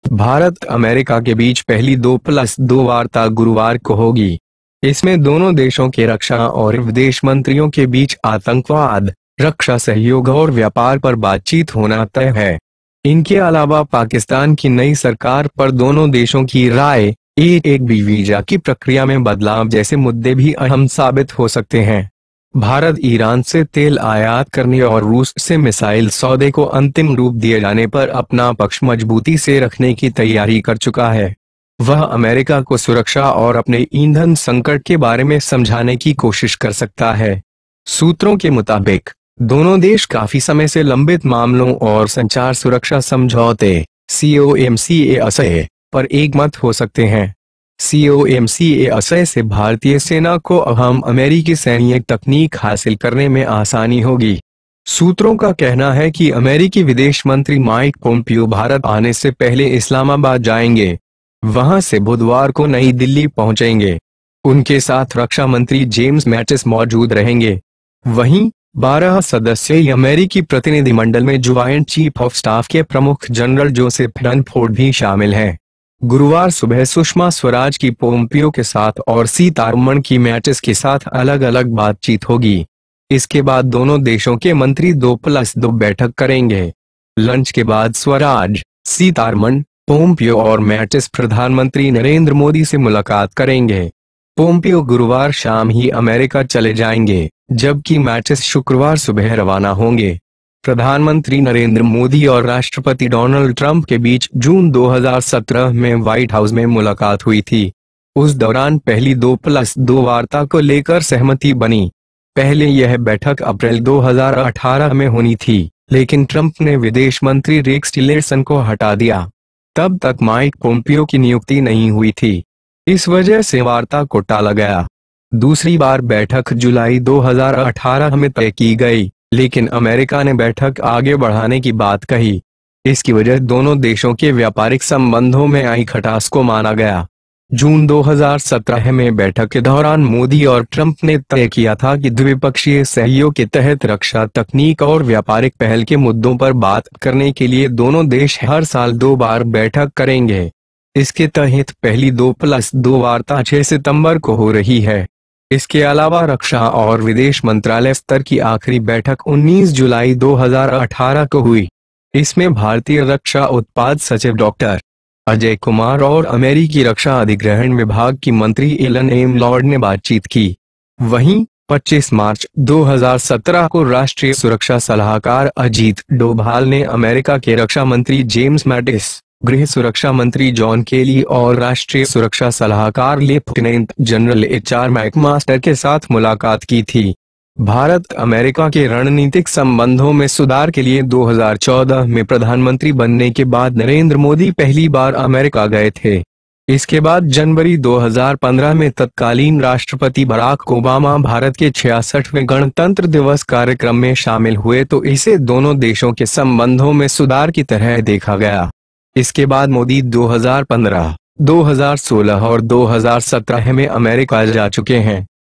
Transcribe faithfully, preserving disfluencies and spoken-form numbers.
Bharat America के बीच पहली दो प्लस दो वार्ता गुरुवार को होगी। इसमें दोनों देशों के रक्षा और विदेश मंत्रियों के बीच आतंकवाद, रक्षा सहयोग और व्यापार पर बातचीत होना तय है। इनके अलावा पाकिस्तान की नई सरकार पर दोनों देशों की राय, एक एक बी वीजा की प्रक्रिया में बदलाव जैसे मुद्दे भी अहम साबित हो सकते हैं। भारत ईरान से तेल आयात करने और रूस से मिसाइल सौदे को अंतिम रूप दिए जाने पर अपना पक्ष मजबूती से रखने की तैयारी कर चुका है। वह अमेरिका को सुरक्षा और अपने ईंधन संकट के बारे में समझाने की कोशिश कर सकता है। सूत्रों के मुताबिक दोनों देश काफी समय से लंबित मामलों और संचार सुरक्षा समझौते सी O M C A S A पर एकमत हो सकते हैं। सी O M C A S A से भारतीय सेना को अहम अमेरिकी सैन्य तकनीक हासिल करने में आसानी होगी। सूत्रों का कहना है कि अमेरिकी विदेश मंत्री माइक पोम्पियो भारत आने से पहले इस्लामाबाद जाएंगे। वहां से बुधवार को नई दिल्ली पहुंचेंगे। उनके साथ रक्षा मंत्री जेम्स मैटिस मौजूद रहेंगे। वहीं बारह सदस्यीय अमेरिकी प्रतिनिधिमंडल में ज्वाइंट चीफ ऑफ स्टाफ के प्रमुख जनरल जोसेफ डनफोर्ड भी शामिल हैं। गुरुवार सुबह सुषमा स्वराज की पोम्पियो के साथ और सीतारमण की मैटिस के साथ अलग अलग बातचीत होगी। इसके बाद दोनों देशों के मंत्री दो प्लस दो बैठक करेंगे। लंच के बाद स्वराज, सीतारमण, पोम्पियो और मैटिस प्रधानमंत्री नरेंद्र मोदी से मुलाकात करेंगे। पोम्पियो गुरुवार शाम ही अमेरिका चले जाएंगे, जबकि मैटिस शुक्रवार सुबह रवाना होंगे। प्रधानमंत्री नरेंद्र मोदी और राष्ट्रपति डोनाल्ड ट्रंप के बीच जून दो हज़ार सत्रह में व्हाइट हाउस में मुलाकात हुई थी। उस दौरान पहली दो प्लस दो वार्ता को लेकर सहमति बनी। पहले यह बैठक अप्रैल दो हज़ार अठारह में होनी थी, लेकिन ट्रंप ने विदेश मंत्री रेक्स टिलरसन को हटा दिया। तब तक माइक पोम्पियो की नियुक्ति नहीं हुई थी। इस वजह से वार्ता को टाला गया। दूसरी बार बैठक जुलाई दो हज़ार अठारह में तय की गई, लेकिन अमेरिका ने बैठक आगे बढ़ाने की बात कही। इसकी वजह दोनों देशों के व्यापारिक संबंधों में आई खटास को माना गया। जून दो हज़ार सत्रह में बैठक के दौरान मोदी और ट्रंप ने तय किया था कि द्विपक्षीय सहयोग के तहत रक्षा तकनीक और व्यापारिक पहल के मुद्दों पर बात करने के लिए दोनों देश हर साल दो बार बैठक करेंगे। इसके तहत पहली दो प्लस दो वार्ता छह सितंबर को हो रही है। इसके अलावा रक्षा और विदेश मंत्रालय स्तर की आखिरी बैठक उन्नीस जुलाई दो हज़ार अठारह को हुई। इसमें भारतीय रक्षा उत्पाद सचिव डॉक्टर अजय कुमार और अमेरिकी रक्षा अधिग्रहण विभाग की मंत्री एलन एम लॉर्ड ने बातचीत की। वहीं पच्चीस मार्च दो हज़ार सत्रह को राष्ट्रीय सुरक्षा सलाहकार अजीत डोभाल ने अमेरिका के रक्षा मंत्री जेम्स मैटिस, गृह सुरक्षा मंत्री जॉन केली और राष्ट्रीय सुरक्षा सलाहकार lieutenant general H R McMaster के साथ मुलाकात की थी। भारत अमेरिका के रणनीतिक संबंधों में सुधार के लिए दो हज़ार चौदह में प्रधानमंत्री बनने के बाद नरेंद्र मोदी पहली बार अमेरिका गए थे। इसके बाद जनवरी दो हज़ार पंद्रह में तत्कालीन राष्ट्रपति बराक ओबामा भारत के छियासठवें गणतंत्र दिवस कार्यक्रम में शामिल हुए, तो इसे दोनों देशों के संबंधों में सुधार की तरह देखा गया। इसके बाद मोदी दो हज़ार पंद्रह, दो हज़ार सोलह और दो हज़ार सत्रह में अमेरिका जा चुके हैं।